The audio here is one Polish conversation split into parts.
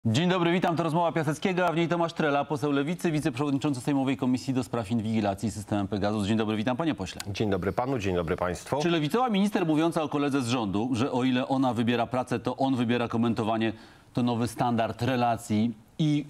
Dzień dobry, witam. To rozmowa Piaseckiego, a w niej Tomasz Trela, poseł Lewicy, wiceprzewodniczący Sejmowej Komisji do Spraw Inwigilacji systemem Pegasus. Dzień dobry, witam panie pośle. Dzień dobry panu, dzień dobry państwu. Czy lewicowa minister mówiąca o koledze z rządu, że o ile ona wybiera pracę, to on wybiera komentowanie, to nowy standard relacji i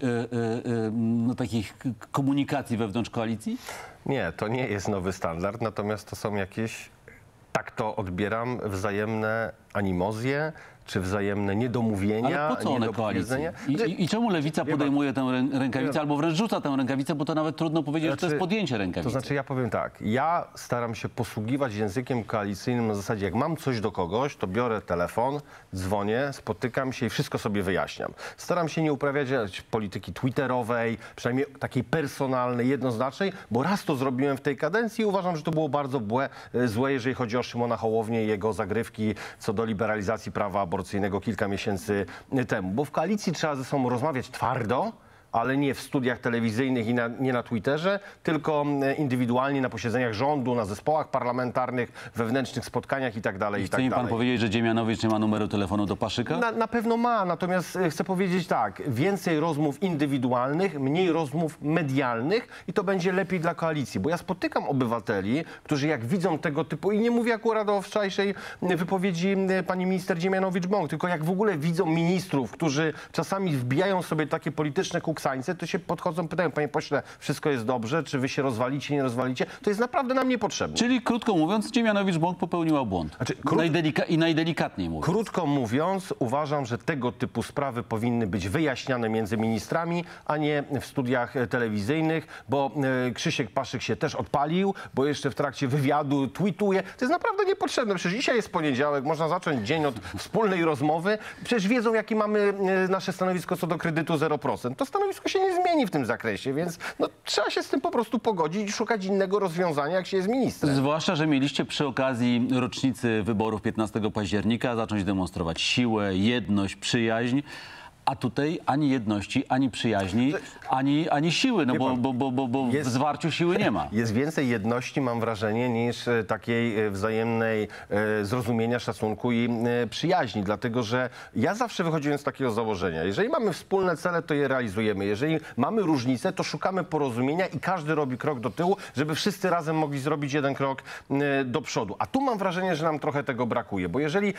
takich komunikacji wewnątrz koalicji? Nie, to nie jest nowy standard, natomiast to są jakieś, tak to odbieram, wzajemne animozje, czy wzajemne niedomówienia. Ale po co one koalicji? I czemu Lewica podejmuje tę rękawicę, albo wręcz rzuca tę rękawicę, bo to nawet trudno powiedzieć, że to jest podjęcie rękawicy. To znaczy, ja powiem tak, ja staram się posługiwać językiem koalicyjnym na zasadzie, jak mam coś do kogoś, to biorę telefon, dzwonię, spotykam się i wszystko sobie wyjaśniam. Staram się nie uprawiać polityki twitterowej, przynajmniej takiej personalnej, jednoznacznej, bo raz to zrobiłem w tej kadencji i uważam, że to było bardzo złe, jeżeli chodzi o Szymona Hołownię i jego zagrywki co do liberalizacji prawa aborcyjnego kilka miesięcy temu. Bo w koalicji trzeba ze sobą rozmawiać twardo, ale nie w studiach telewizyjnych i nie na Twitterze, tylko indywidualnie na posiedzeniach rządu, na zespołach parlamentarnych, wewnętrznych spotkaniach i tak dalej. Chce mi pan powiedzieć, że Dziemianowicz nie ma numeru telefonu do Paszyka? Na pewno ma, natomiast chcę powiedzieć tak, więcej rozmów indywidualnych, mniej rozmów medialnych i to będzie lepiej dla koalicji, bo ja spotykam obywateli, którzy jak widzą tego typu, i nie mówię akurat o wczorajszej wypowiedzi pani minister Dziemianowicz-Bąk, tylko jak w ogóle widzą ministrów, którzy czasami wbijają sobie takie polityczne kuksańce, to się podchodzą, pytają, panie pośle, wszystko jest dobrze, czy wy się rozwalicie, nie rozwalicie? To jest naprawdę nam niepotrzebne. Czyli krótko mówiąc, Dziemianowicz-Bąk popełniła błąd. Znaczy, najdelikatniej mówiąc. Krótko mówiąc, uważam, że tego typu sprawy powinny być wyjaśniane między ministrami, a nie w studiach telewizyjnych, bo Krzysiek Paszyk się też odpalił, bo jeszcze w trakcie wywiadu tweetuje. To jest naprawdę niepotrzebne. Przecież dzisiaj jest poniedziałek, można zacząć dzień od wspólnej rozmowy. Przecież wiedzą, jakie mamy nasze stanowisko co do kredytu 0%. To stanowisko się nie zmieni w tym zakresie, więc trzeba się z tym po prostu pogodzić i szukać innego rozwiązania, jak się jest ministrem. Zwłaszcza, że mieliście przy okazji rocznicy wyborów 15 października zacząć demonstrować siłę, jedność, przyjaźń. A tutaj ani jedności, ani przyjaźni, ani siły, no bo w zwarciu siły nie ma. Jest więcej jedności, mam wrażenie, niż takiej wzajemnej zrozumienia, szacunku i przyjaźni. Dlatego, że ja zawsze wychodziłem z takiego założenia. Jeżeli mamy wspólne cele, to je realizujemy. Jeżeli mamy różnice, to szukamy porozumienia i każdy robi krok do tyłu, żeby wszyscy razem mogli zrobić jeden krok do przodu. A tu mam wrażenie, że nam trochę tego brakuje. Bo jeżeli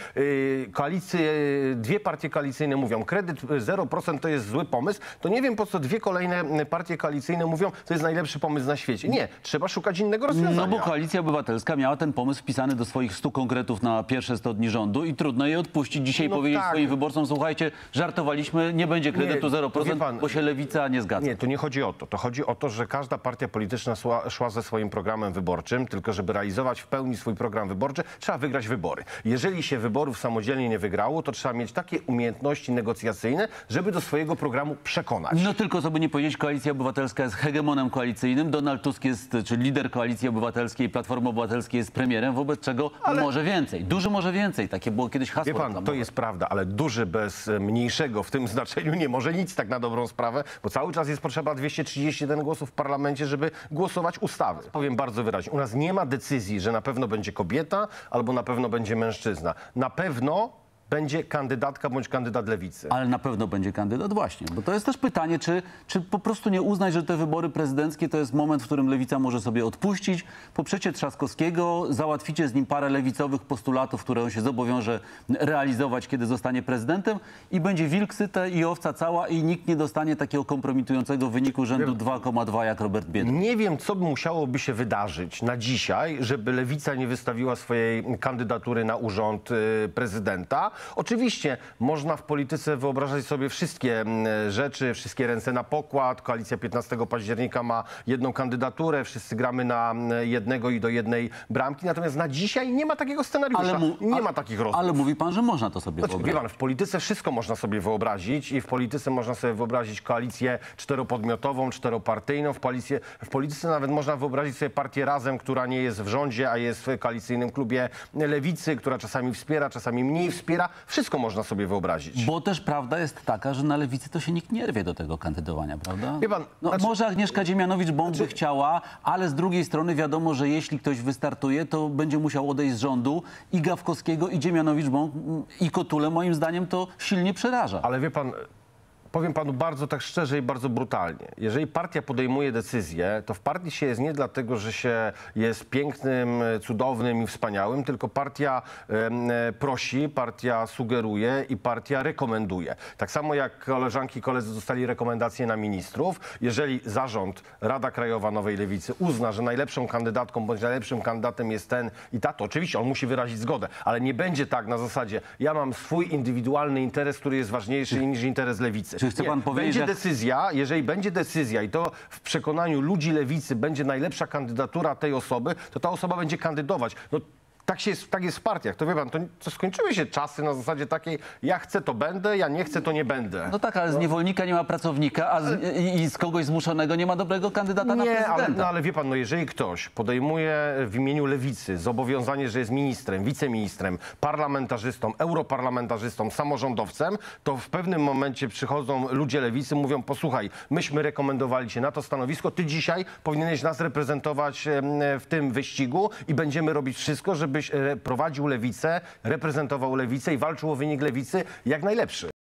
dwie partie koalicyjne mówią, kredyt 0% to jest zły pomysł, to nie wiem, po co dwie kolejne partie koalicyjne mówią, to jest najlepszy pomysł na świecie. Nie, trzeba szukać innego rozwiązania. No bo Koalicja Obywatelska miała ten pomysł wpisany do swoich 100 konkretów na pierwsze 100 dni rządu i trudno je odpuścić. Dzisiaj powiedzieć swoim wyborcom, słuchajcie, żartowaliśmy, nie będzie kredytu 0%, bo się Lewica nie zgadza. Nie, to nie chodzi o to. To chodzi o to, że każda partia polityczna szła ze swoim programem wyborczym, tylko żeby realizować w pełni swój program wyborczy, trzeba wygrać wybory. Jeżeli się wyborów samodzielnie nie wygrało, to trzeba mieć takie umiejętności negocjacyjne, żeby do swojego programu przekonać. No tylko, co by nie powiedzieć, Koalicja Obywatelska jest hegemonem koalicyjnym, Donald Tusk jest, czyli lider Koalicji Obywatelskiej, Platformy Obywatelskiej jest premierem, wobec czego może więcej. Duży może więcej. Takie było kiedyś hasło. Wie pan, to jest prawda, ale duży bez mniejszego w tym znaczeniu nie może nic, tak na dobrą sprawę, bo cały czas jest potrzeba 231 głosów w parlamencie, żeby głosować ustawy. Powiem bardzo wyraźnie, u nas nie ma decyzji, że na pewno będzie kobieta albo na pewno będzie mężczyzna. Na pewno będzie kandydatka bądź kandydat Lewicy. Ale na pewno będzie kandydat właśnie. Bo to jest też pytanie, czy po prostu nie uznać, że te wybory prezydenckie to jest moment, w którym Lewica może sobie odpuścić. Poprzecie Trzaskowskiego, załatwicie z nim parę lewicowych postulatów, które on się zobowiąże realizować, kiedy zostanie prezydentem i będzie wilk syte i owca cała i nikt nie dostanie takiego kompromitującego wyniku rzędu 2,2 jak Robert Biedroń. Nie wiem, co musiałoby się wydarzyć na dzisiaj, żeby Lewica nie wystawiła swojej kandydatury na urząd prezydenta. Oczywiście można w polityce wyobrażać sobie wszystkie rzeczy, wszystkie ręce na pokład. Koalicja 15 października ma jedną kandydaturę, wszyscy gramy na jednego i do jednej bramki. Natomiast na dzisiaj nie ma takiego scenariusza, nie ma takich rozmów. Ale mówi pan, że można to sobie wyobrazić. Wie pan, w polityce wszystko można sobie wyobrazić i w polityce można sobie wyobrazić koalicję czteropodmiotową, czteropartyjną. W polityce nawet można wyobrazić sobie partię Razem, która nie jest w rządzie, a jest w koalicyjnym klubie Lewicy, która czasami wspiera, czasami mniej wspiera. Wszystko można sobie wyobrazić. Bo też prawda jest taka, że na Lewicy to się nikt nie rwie do tego kandydowania, prawda? Wie pan, może Agnieszka Dziemianowicz-Bąk by chciała, ale z drugiej strony wiadomo, że jeśli ktoś wystartuje, to będzie musiał odejść z rządu i Gawkowskiego, i Dziemianowicz-Bąk, i Kotulę, moim zdaniem, to silnie przeraża. Ale wie pan, Powiem panu bardzo tak szczerze i bardzo brutalnie. Jeżeli partia podejmuje decyzję, to w partii się jest nie dlatego, że się jest pięknym, cudownym i wspaniałym, tylko partia prosi, partia sugeruje i partia rekomenduje. Tak samo jak koleżanki i koledzy dostali rekomendacje na ministrów, jeżeli zarząd, Rada Krajowa Nowej Lewicy uzna, że najlepszą kandydatką bądź najlepszym kandydatem jest ten i ta, to oczywiście on musi wyrazić zgodę, ale nie będzie tak na zasadzie, ja mam swój indywidualny interes, który jest ważniejszy niż interes lewicy. Czy chce pan powiedzieć, będzie że... decyzja, jeżeli będzie decyzja i to w przekonaniu ludzi lewicy będzie najlepsza kandydatura tej osoby, to ta osoba będzie kandydować. No, tak jest w partiach. To wie pan, to skończyły się czasy na zasadzie takiej, ja chcę, to będę, ja nie chcę, to nie będę. No tak, ale z niewolnika nie ma pracownika, a z kogoś zmuszonego nie ma dobrego kandydata na prezydenta. Ale wie pan, no jeżeli ktoś podejmuje w imieniu lewicy zobowiązanie, że jest ministrem, wiceministrem, parlamentarzystą, europarlamentarzystą, samorządowcem, to w pewnym momencie przychodzą ludzie lewicy, mówią, posłuchaj, myśmy rekomendowali cię na to stanowisko, ty dzisiaj powinieneś nas reprezentować w tym wyścigu i będziemy robić wszystko, żebyś prowadził lewicę, reprezentował lewicę i walczył o wynik lewicy jak najlepszy.